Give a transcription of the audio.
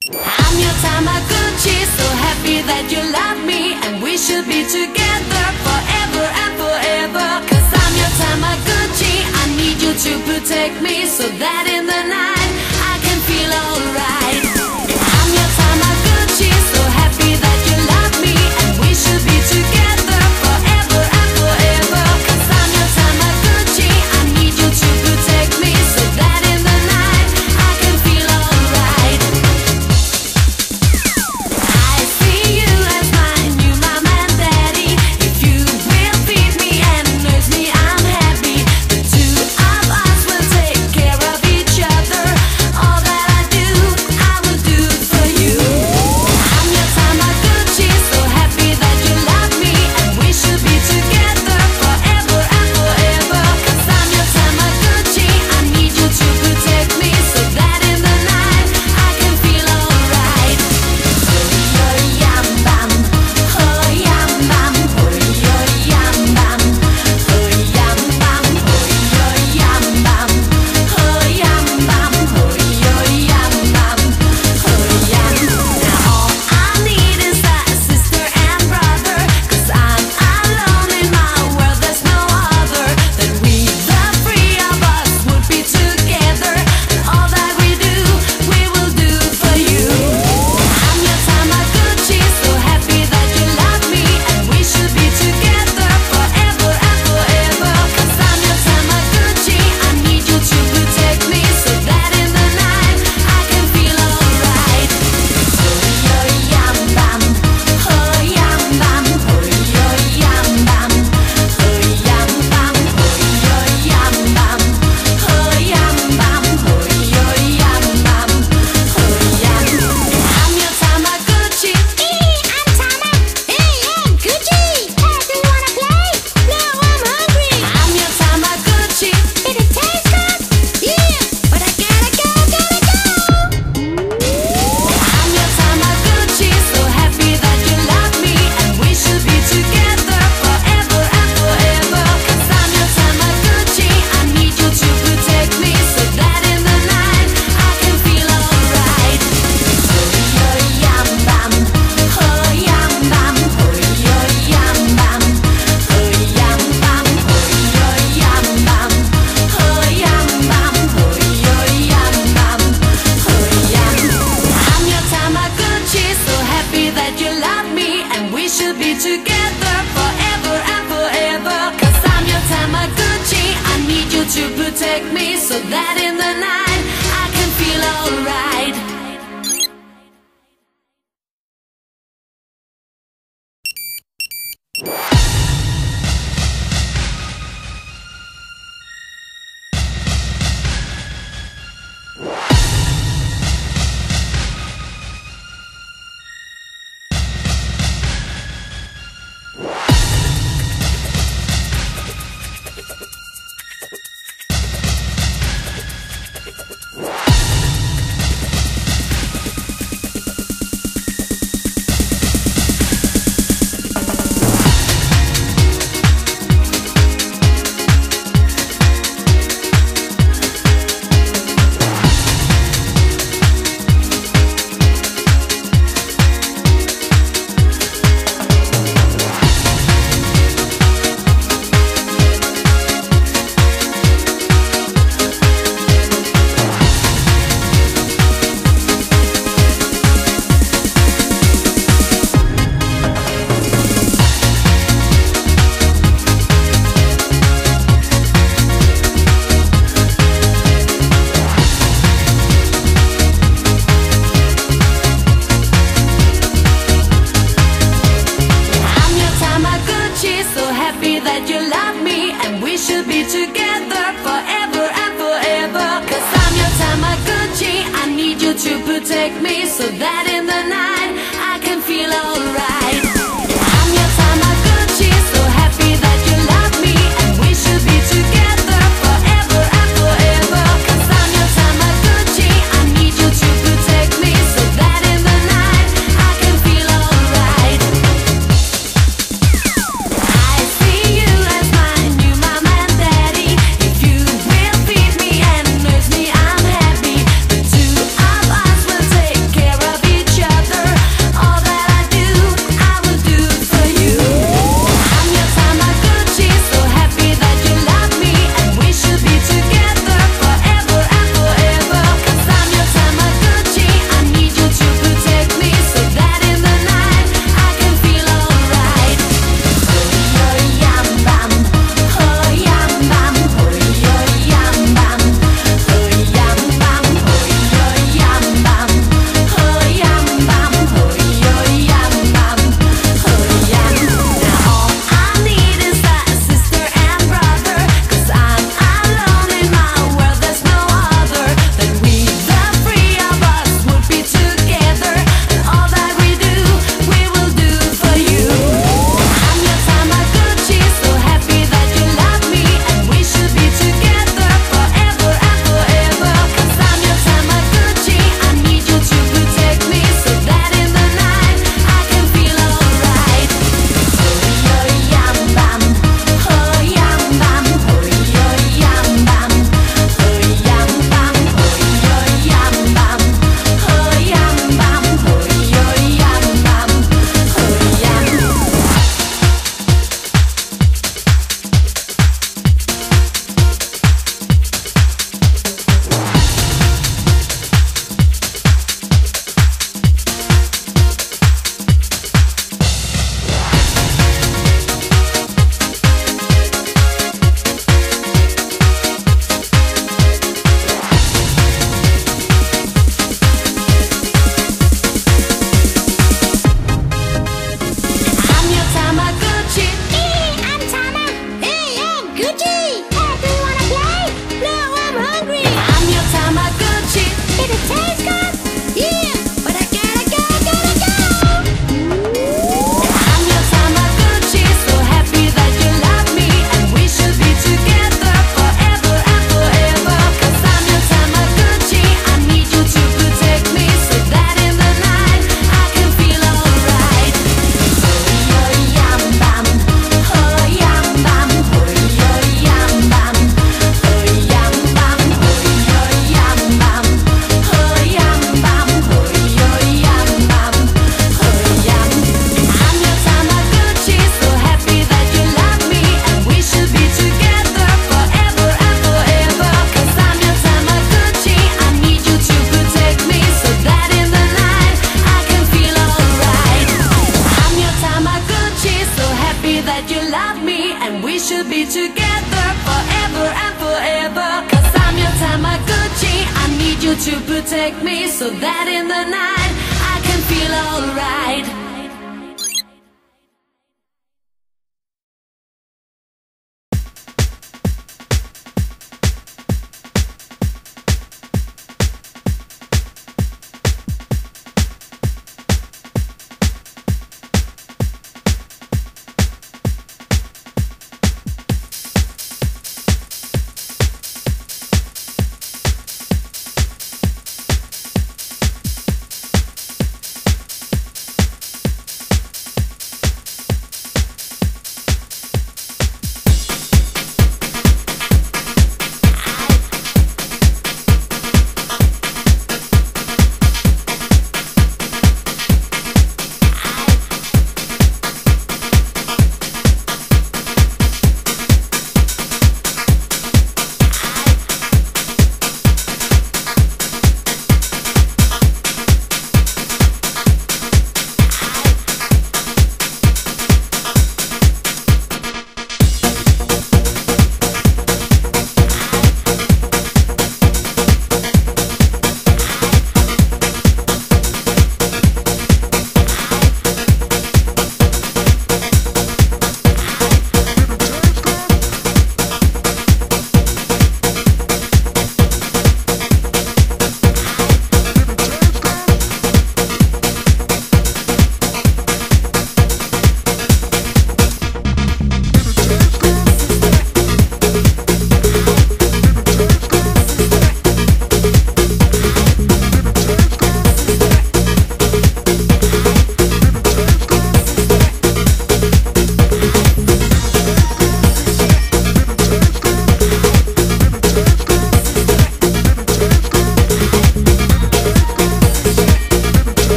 I'm your Tamagotchi, so happy that you love me, and we should be together forever and forever. Cause I'm your Tamagotchi, I need you to protect me, so that in the night I can feel alright. I'm your Tamagotchi, so happy that you love me, and we should be together forever and forever. Cause I'm your Tamagotchi, I need you to protect me, so that in the night I can feel alright. I see you as my new mom and daddy. If you will feed me and nurse me, I'm happy. The two of us will take care of each other. All that I do, I will do for you. I'm your Tamagotchi, so happy that you love me, and we should be together forever and forever. Cause I'm your Tamagotchi, I need you to protect me, so that in the night I can feel alright. Oh yam bam, oh yam bam, oh yam bam, oh yam bam, oh yam bam, oh yam bam, oh yam bam, oh yam. Now all I need is a sister and brother, cause I'm alone in my world, there's no other. That we, the three of us, would be together, and all that we do, we will do for you. I'm your Tamagotchi, so happy that you love me, and we should be together forever and forever. Cause I'm your Tamagotchi, I need you to protect me, so that in the night I can feel alright. Oh yam bam, oh yam bam, oh yam bam, oh yam bam, oh yam bam, oh yam bam, oh yam bam, oh yam. I'm your Tamagotchi. I'm Tama. Hey, Gucci. Hey, do you wanna play? No, I'm hungry. I'm your Tamagotchi. Did it taste good? Yeah, but I gotta go. I'm your Tamagotchi, so happy that you love me, and we should be together forever and forever. Cause I'm your Tamagotchi, I need you to protect me, so that in the night I can feel alright. Oh yam bam, oh yam bam, oh yam bam, oh yam bam, oh yam bam, oh yam bam, oh yam bam, oh yam. I'm your Tamagotchi, so happy that you love me, and we should be together forever and forever. Cause I'm your Tamagotchi, I need you to protect me, so that in the night I can feel alright. Protect me, so that in the night I can feel alright. I'm your Tamagotchi, so happy that you love me, and we should be together forever and forever. Cause I'm your Tamagotchi, I need you to protect me, so that in the night I can feel alright. I see you as my new mom and daddy. If you will feed me and nurse me, I'm happy. The two of us will take care of protect me so that in the night I can feel alright.